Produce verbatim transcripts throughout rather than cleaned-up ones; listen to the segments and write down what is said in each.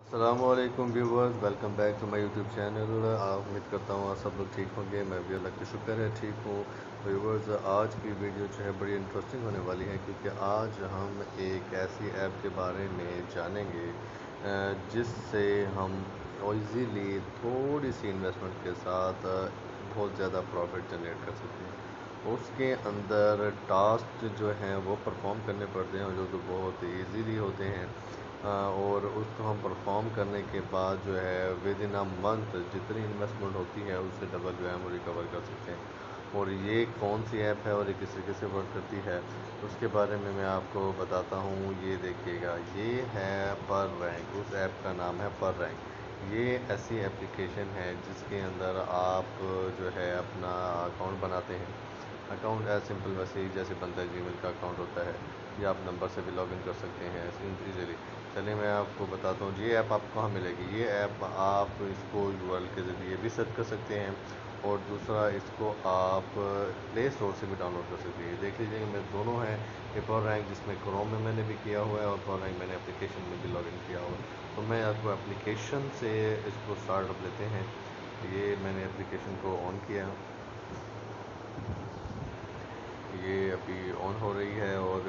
السلام علیکم viewers, welcome back to my YouTube channel. امید کرتا ہوں آپ سب لوگ ٹھیک ہوں گے۔ میں بھی اللہ کا شکر ہے ٹھیک ہوں۔ ویورز، آج کی ویڈیو جو ہے بڑی انٹرسٹنگ ہونے والی ہے، کیونکہ آج ہم ایک ایسی ایپ کے بارے میں جانیں گے جس سے ہم ایزیلی تھوڑی سی انویسٹمنٹ کے ساتھ بہت زیادہ پروفٹ جنریٹ کر سکتے ہیں۔ اس کے اندر ٹاسک جو ہیں وہ پرفارم کرنے پڑتے ہیں، جو کہ بہت ایزیلی ہوتے ہیں، اور اس کو ہم پرفارم کرنے کے بعد جو ہے ود ان اے منتھ جتنی انویسٹمنٹ ہوتی ہے اس سے ڈبل جو ہے ہم ریکور کر سکتے ہیں۔ اور یہ کون سی ایپ ہے اور یہ کس طریقے سے ورک کرتی ہے اس کے بارے میں میں آپ کو بتاتا ہوں۔ یہ دیکھیے گا، یہ ہے پر رینک، اس ایپ کا نام ہے پر رینک۔ یہ ایسی اپلیکیشن ہے جس کے اندر آپ جو ہے اپنا اکاؤنٹ بناتے ہیں۔ اکاؤنٹ ایز سمپل ویسے ہی جیسے بنتا ہے جی میل کا اکاؤنٹ ہوتا ہے، یا آپ نمبر سے بھی لاگ ان کر سکتے ہیں ایزیلی۔ چلیے میں آپ کو بتاتا ہوں یہ ایپ آپ کو کہاں ملے گی۔ یہ ایپ آپ اس کو یو ایل کے ذریعے بھی سرچ کر سکتے ہیں، اور دوسرا اس کو آپ پلے اسٹور سے بھی ڈاؤن لوڈ کر سکتے ہیں۔ یہ دیکھ لیجیے کہ میرے دونوں ہیں، یہ پر رینک جس میں کروم میں میں نے بھی کیا ہوا ہے، اور پر رینک میں نے اپلیکیشن میں بھی لاگ ان کیا ہوا ہے۔ تو میں آپ کو اپلیکیشن سے اس کو اسٹارٹ اپ لیتے ہیں۔ یہ میں نے اپلیکیشن کو آن کیا، یہ ابھی آن ہو رہی ہے، اور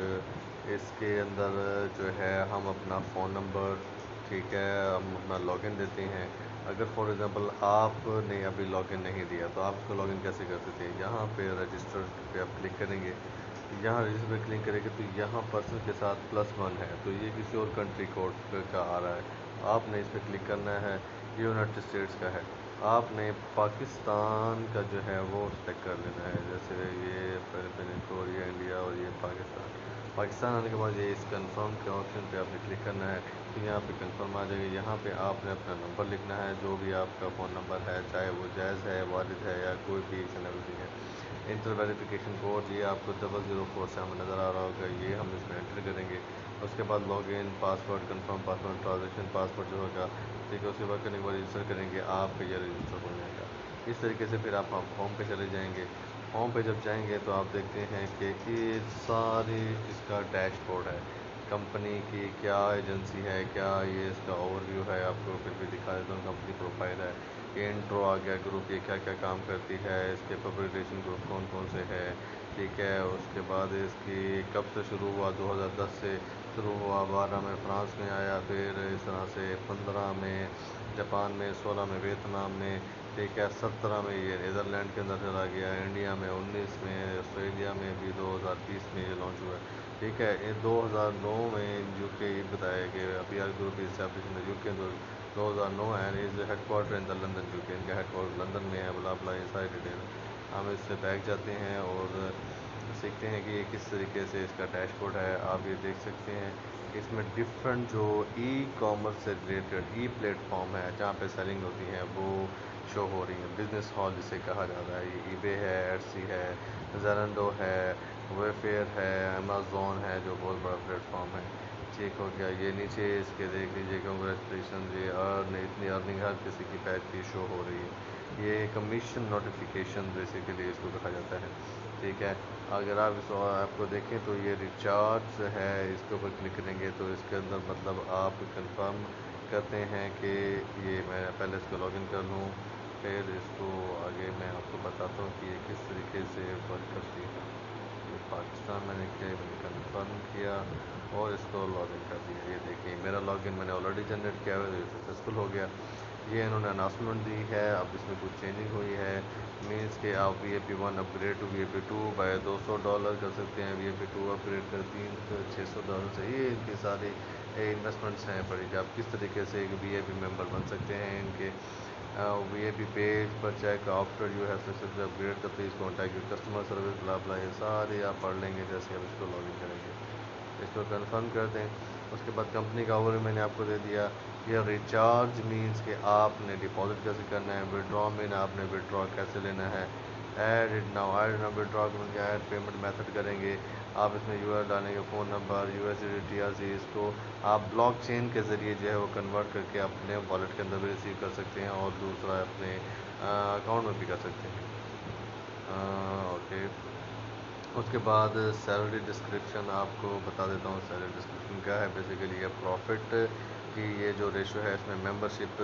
اس کے اندر جو ہے ہم اپنا فون نمبر، ٹھیک ہے، ہم اپنا لاگ ان دیتے ہیں۔ اگر فار ایگزامپل آپ نے ابھی لاگ ان نہیں دیا تو آپ اس کو لاگ ان کیسے کر سکتے ہیں؟ یہاں پہ رجسٹر پہ آپ کلک کریں گے، یہاں رجسٹر پہ کلک کریں گے تو یہاں پرسن کے ساتھ پلس ون ہے، تو یہ کسی اور کنٹری کوڈ کا آ رہا ہے، آپ نے اس پہ کلک کرنا ہے، یہ یونائٹڈ اسٹیٹس کا ہے، آپ نے پاکستان کا جو ہے وہ سلیکٹ کر لینا ہے۔ جیسے یہ پہلے پہلے کوریا، انڈیا، اور یہ پاکستان۔ پاکستان آنے کے بعد یہ اس کنفرم کے آپشن پہ آپ نے کلک کرنا ہے، تو یہاں پہ کنفرم آ جائے گا۔ یہاں پہ آپ نے اپنا نمبر لکھنا ہے، جو بھی آپ کا فون نمبر ہے، چاہے وہ جائز ہے، والد ہے، یا کوئی بھی ایچ اینڈ ایوری تھنگ ہے۔ انٹر ویریفیکیشن کوڈ یہ آپ کو ڈبل زیرو فور سیون نظر آ رہا ہوگا، یہ ہم اس میں انٹر کریں گے۔ اس کے بعد log in, password, confirm password, transaction password جو ہوگا، ٹھیک ہے، اس کے بعد کرنے کے بعد رجسٹر کریں گے، آپ کا یہ رجسٹر ہو جائے گا۔ اس طریقے سے پھر آپ ہوم پہ چلے جائیں گے۔ ہوم پہ جب جائیں گے تو آپ دیکھتے ہیں کہ یہ ساری اس کا ڈیش بورڈ ہے، کمپنی کی کیا ایجنسی ہے، کیا یہ اس کا اوور ویو ہے، آپ کو پھر بھی دکھا دیتا ہوں۔ کمپنی پروفائل ہے، یہ انٹرو آ گیا، گروپ یہ کیا کیا کام کرتی ہے، اس کے پبلک ریلیشن گروپ کون کون سے ہے، ٹھیک ہے۔ اس کے بعد اس کی کب سے شروع ہوا، دو ہزار دس سے شروع ہوا، بارہ میں فرانس میں آیا، پھر اس طرح سے پندرہ میں جاپان میں، سولہ میں ویتنام میں، ٹھیک ہے، سترہ میں یہ نیدرلینڈ کے اندر چلا گیا، انڈیا میں انیس میں، آسٹریلیا میں بھی دو ہزار بیس میں یہ لانچ ہوا ہے، ٹھیک ہے۔ یہ دو ہزار نو میں یو کے یہ بتایا کہ ابھی R group establish in U K دو ہزار نو، and is headquarter in the London U K, ان کا ہیڈ کوارٹر لندن میں ہے، بلا بلا یہ ساری ڈیٹیل۔ ہم اس سے بیک جاتے ہیں اور سیکھتے ہیں کہ یہ کس طریقے سے اس کا ڈیش بورڈ ہے۔ آپ یہ دیکھ سکتے ہیں کہ اس میں ڈفرنٹ جو ای کامرس سے ریلیٹڈ ای پلیٹ فارم ہے جہاں پہ سیلنگ ہوتی ہیں وہ شو ہو رہی ہیں۔ بزنس ہال جسے کہا جاتا ہے، یہ ای بے ہے، ایٹسی ہے، زرنڈو ہے، ویفیئر ہے، امیزون ہے جو بہت بڑا پلیٹ فارم ہے، ٹھیک ہو گیا۔ یہ نیچے اس کے دیکھ لیجیے، کنگریچولیشن، یہ ارن اتنی ارننگ ہر کسی کی پیج کی شو ہو رہی ہے۔ یہ کمیشن نوٹیفیکیشن بیسیکلی اس کو کہا جاتا ہے، ٹھیک ہے۔ اگر آپ اس ایپ کو دیکھیں تو یہ ریچارج ہے، اس کے اوپر کلک کریں گے تو اس کے اندر مطلب آپ کنفرم کرتے ہیں کہ یہ میں پہلے اس کو لاگ ان کر لوں، پھر اس کو آگے میں آپ کو بتاتا ہوں کہ یہ کس طریقے سے ورک کرتی ہے۔ یہ پاکستان میں نے کیا، میں نے کنفرم کیا اور اس کو لاگ ان کر دیا۔ یہ دیکھیں میرا لاگ ان میں نے آلریڈی جنریٹ کیا ہوا ہے، یہ سکسیزفل ہو گیا۔ یہ انہوں نے اناؤنسمنٹ دی ہے، اب اس میں کچھ چینجنگ ہوئی ہے، مینس کہ آپ V A P one upgrade to V A P two by دو سو ڈالر کر سکتے ہیں، وی A P to up grade کر تین چھ سو ڈالر سے۔ یہ ان کی ساری انویسٹمنٹس ہیں بڑی، کہ آپ کس طریقے سے ایک وی اے پی ممبر بن سکتے ہیں ان کے وی اے پی پیج پر۔ Check after you have successfully upgrade کا please contact your customer service, blah blah یہ سارے آپ پڑھ لیں گے جیسے اب اس کو لاگ ان کریں گے۔ اس کو کنفرم کر دیں۔ اس کے بعد کمپنی کا اوور میں نے آپ کو دے دیا۔ یہ ریچارج مینس کہ آپ نے ڈپازٹ کیسے کرنا ہے، ودرا مین آپ نے ودرا کیسے لینا ہے، add it now, add now withdraw کے ایڈ پیمنٹ میتھڈ کریں گے آپ، اس میں یو ایل ڈالیں گے، phone number, U S D D, T R C, اس کو آپ بلاک چین کے ذریعے جو ہے وہ کنورٹ کر کے اپنے والیٹ کے اندر بھی ریسیو کر سکتے ہیں، اور دوسرا اپنے اکاؤنٹ میں بھی کر سکتے ہیں۔ اوکے، اس کے بعد سیلری ڈسکرپشن آپ کو بتا دیتا ہوں۔ سیلری ڈسکرپشن کیا ہے، بیسیکلی یہ پروفٹ कि ये जो रेशो है इसमें मेंबरशिप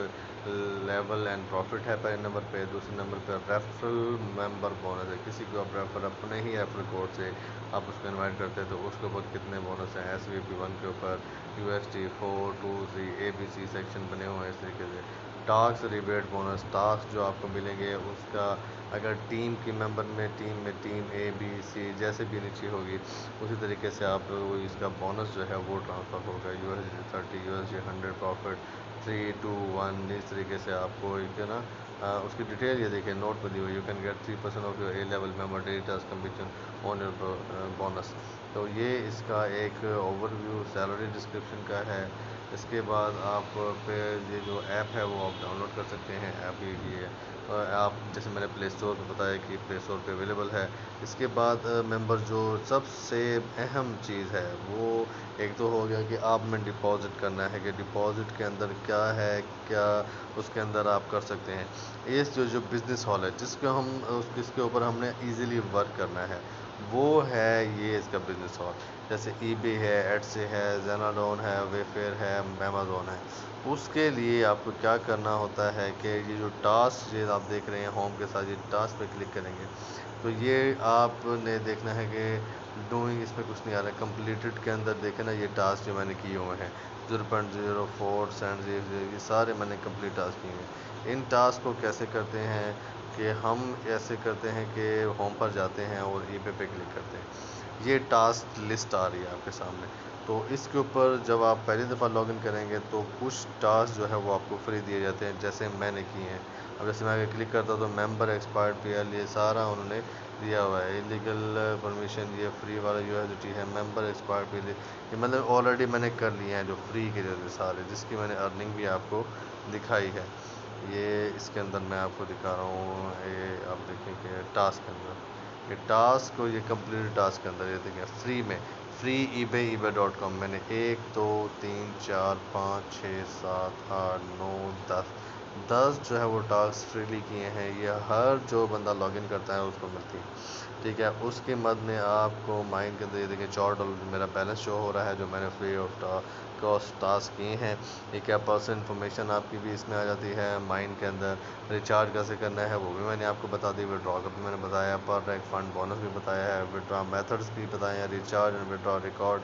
लेवल एंड प्रॉफिट है पहले नंबर पे, दूसरे नंबर पे रेफरल मेंबर बोनस है। किसी को आप रेफर अपने ही रेफरल कोड से आप उसको इनवाइट करते हैं तो उसके ऊपर कितने बोनस हैं। एस वी पी वन के ऊपर U S T four two three A B C section बने हुए हैं इस तरीके से। टास्क रिबेट बोनस, टास्क जो आपको मिलेंगे उसका अगर टीम की मेंबर में टीम में टीम ए बी सी जैसे भी नीचे होगी उसी तरीके से आप इसका बोनस जो है वो ट्रांसफ़र होगा। U S D thirty, U S D hundred, profit three two one, इस तरीके से आपको एक ना आ, उसकी डिटेल ये देखिए नोट पर दी हुई। You can get three percent of your A level member daily task commission on your bonus. तो ये इसका एक ओवरव्यू सैलरी डिस्क्रिप्शन का है। इसके बाद आप पे ये जो ऐप है वो आप डाउनलोड कर सकते हैं। ऐप ये आप जैसे मैंने प्ले स्टोर पर बताया कि प्ले स्टोर पे अवेलेबल है। इसके बाद मेंबर जो सबसे अहम चीज़ है वो एक तो हो गया कि आप में डिपॉजिट करना है कि डिपॉजिट के अंदर क्या है, क्या उसके अंदर आप कर सकते हैं। ये जो जो बिज़नेस हॉल है जिसको हम उस जिसके ऊपर हमने इजीली वर्क करना है वो है ये इसका बिज़नेस हॉल। जैसे ईबे है, एडसे है, ज़ेनाडोन है, वेफेयर है, अमेज़न है। उसके लिए आपको क्या करना होता है कि ये जो टास्क ये आप देख रहे हैं होम के साथ ये टास्क पे क्लिक करेंगे तो ये आपने देखना है कि डूइंग इसमें कुछ नहीं आ रहा है। कंप्लीटेड के अंदर देखें ना ये टास्क जो मैंने किए हुए हैं zero point zero four cent ये सारे मैंने कंप्लीट टास्क किए हैं। इन टास्क को कैसे करते हैं कि हम ऐसे करते हैं कि होम पर जाते हैं और ई पे पे क्लिक करते हैं। ये टास्क लिस्ट आ रही है आपके सामने। तो इसके ऊपर जब आप पहली दफ़ा लॉगिन करेंगे तो कुछ टास्क जो है वो आपको फ्री दिए जाते हैं जैसे मैंने किए हैं। अब जैसे मैं आगे क्लिक करता हूँ तो मेंबर एक्सपायर्ड पी एल ये सारा उन्होंने दिया हुआ है। इलीगल परमिशन ये फ्री वाला यू एस डी टी है। मेंबर एक्सपायर्ड पी एल ये मतलब ऑलरेडी मैंने कर लिए हैं जो फ्री के जो सारे जिसकी मैंने अर्निंग भी आपको दिखाई है। ये इसके अंदर मैं आपको दिखा रहा हूँ। ये आप देखें कि टास्क के अंदर ये टास्क को ये कंप्लीट टास्क के अंदर ये देखें फ्री में free eBay eBay dot com मैंने एक दो तीन चार पाँच छः सात आठ नौ दस दस जो है वो टास्क फ्रीली किए हैं। ये हर जो बंदा लॉगिन करता है उसको मिलती है। ठीक है, उसके मद में आपको माइंड के अंदर ये देखिए चार डॉलर मेरा बैलेंस शो हो रहा है जो मैंने फ्री ऑफ कॉस्ट टास्क किए हैं। ये क्या पर्सनल इन्फॉर्मेशन आपकी भी इसमें आ जाती है। माइंड के अंदर रिचार्ज कैसे करना है वो भी मैंने आपको बता दी। विड्रॉ का भी मैंने बताया, पर एक फंड बोनस भी बताया है, विड्रॉ मेथड्स भी बताए हैं, recharge and withdraw record,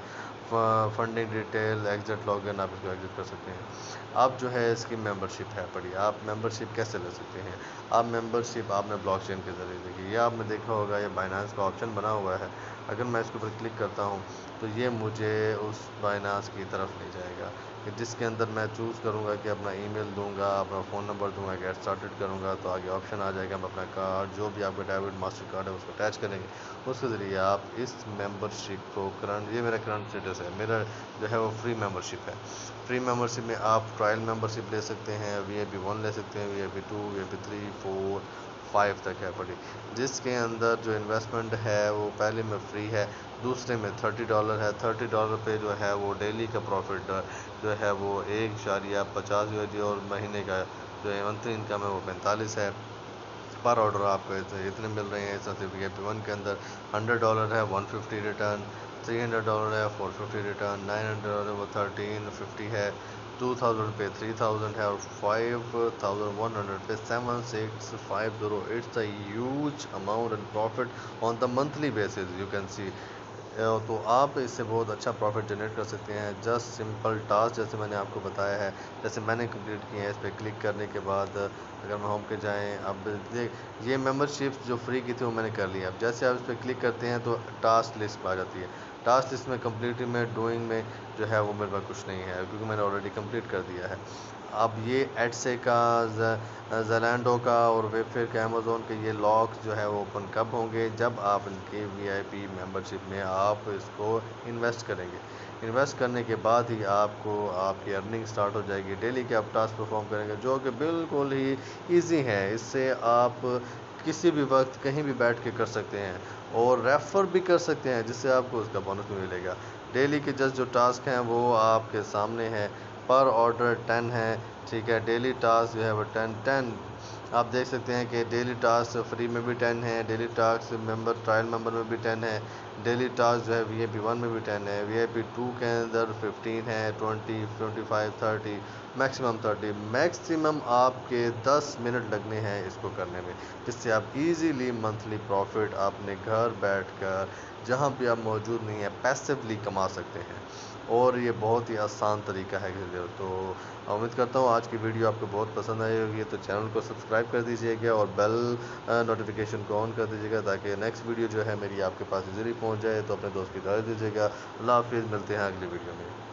funding detail, exit login आप इसको एग्जिट कर सकते हैं। अब जो है इसकी मेंबरशिप है पड़ी। आप मेंबरशिप कैसे ले सकते हैं? आप मेंबरशिप आपने ब्लॉकचेन के ज़रिए देखी, ये आपने देखा होगा ये बाइनांस का ऑप्शन बना हुआ है। अगर मैं इसके ऊपर क्लिक करता हूँ तो ये मुझे उस बाइनांस की तरफ ले जाएगा कि जिसके अंदर मैं चूज़ करूँगा कि अपना ईमेल दूंगा, अपना फ़ोन नंबर दूंगा, गेट स्टार्टेड करूँगा तो आगे ऑप्शन आ जाएगा। हम अपना कार्ड जो भी आपका डेबिट मास्टर कार्ड है उसको अटैच करेंगे। उसके ज़रिए आप इस मेंबरशिप को करंट ये मेरा करंट स्टेटस है, मेरा जो है वो फ्री मेंबरशिप है। फ्री मेंबरशिप में आप ट्रायल मेंबरशिप ले सकते हैं, वी आई पी वन ले सकते हैं, V I P two, V I P three, four, five तक है पड़ी। जिसके अंदर जो इन्वेस्टमेंट है वो पहले में फ्री है, दूसरे में थर्टी डॉलर है। थर्टी डॉलर पे जो है वो डेली का प्रॉफिट जो है वो एक इशारिया पचास यू एस डी और महीने का जो मंथली इनकम है वो पैंतालीस है। पर ऑर्डर आपको इतने मिल रहे हैं। इस वी आई पी वन के अंदर हंड्रेड डॉलर है, one fifty return, three hundred dollar है, four fifty return, nine hundred dollar है वो थर्टीन फिफ्टी है, टू थाउजेंड पे थ्री थाउजेंड है और फाइव थाउजेंड वन हंड्रेड पे seven six five zero. It's a huge amount and profit on the monthly basis you can see. तो आप इससे बहुत अच्छा प्रॉफिट जनरेट कर सकते हैं। जस्ट सिंपल टास्क जैसे मैंने आपको बताया है, जैसे मैंने कंप्लीट किए हैं। इस पर क्लिक करने के बाद अगर हम होम पे जाएं, अब ये मेंबरशिप जो फ्री की थी वो मैंने कर ली। अब जैसे आप इस पर क्लिक करते हैं तो टास्क लिस्ट आ जाती है। टास्क लिस्ट में कंप्लीट में डूइंग में जो है वो मेरे पास कुछ नहीं है क्योंकि मैंने ऑलरेडी कंप्लीट कर दिया है। अब ये एडसे का, ज़ेलैंडो का और वेबफेयर के, अमेज़न के ये लॉक जो है वो ओपन कब होंगे? जब आप इनके वी आई पी मेंबरशिप में आप इसको इन्वेस्ट करेंगे। इन्वेस्ट करने के बाद ही आपको आपकी अर्निंग स्टार्ट हो जाएगी। डेली के आप टास्क परफॉर्म करेंगे जो कि बिल्कुल ही ईजी हैं। इससे आप किसी भी वक्त कहीं भी बैठ के कर सकते हैं और रेफ़र भी कर सकते हैं जिससे आपको उसका बोनस भी मिलेगा। डेली के जस्ट जो टास्क हैं वो आपके सामने हैं। پر آرڈر ٹین ہے، ٹھیک ہے۔ ڈیلی ٹاسک جو ہے وہ ٹین ٹین آپ دیکھ سکتے ہیں کہ ڈیلی ٹاسک فری میں بھی ٹین ہے، daily task member trial member میں بھی ٹین ہے، ڈیلی ٹاسک جو ہے وی اے پی ون میں بھی ٹین ہے، وی اے پی ٹو کے اندر ففٹین ہے، twenty twenty five thirty maximum thirty maximum آپ کے دس منٹ لگنے ہیں اس کو کرنے میں، جس سے آپ ایزیلی منتھلی پروفٹ اپنے گھر بیٹھ کر جہاں بھی آپ موجود نہیں ہیں پیسیولی کما سکتے ہیں، اور یہ بہت ہی آسان طریقہ ہے۔ تو امید کرتا ہوں آج کی ویڈیو آپ کو بہت پسند آئی ہوگی، تو چینل کو سبسکرائب کر دیجئے گا اور بیل نوٹیفیکیشن کو آن کر دیجئے گا تاکہ نیکسٹ ویڈیو جو ہے میری آپ کے پاس ایزیلی پہنچ جائے۔ تو اپنے دوست کی دعوت دیجئے گا۔ اللہ حافظ، ملتے ہیں اگلی ویڈیو میں۔